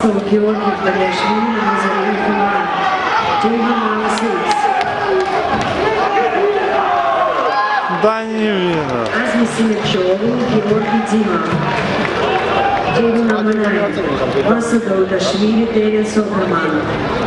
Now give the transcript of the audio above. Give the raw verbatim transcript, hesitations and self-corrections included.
Георгий Бадяшвили, Назарей Хумар. Дима Малосвиц. Да не видно. Азми Симирчеву, Георгий Дима. Дима Маманаев. Васа Даудашвили, Терен Сокраман.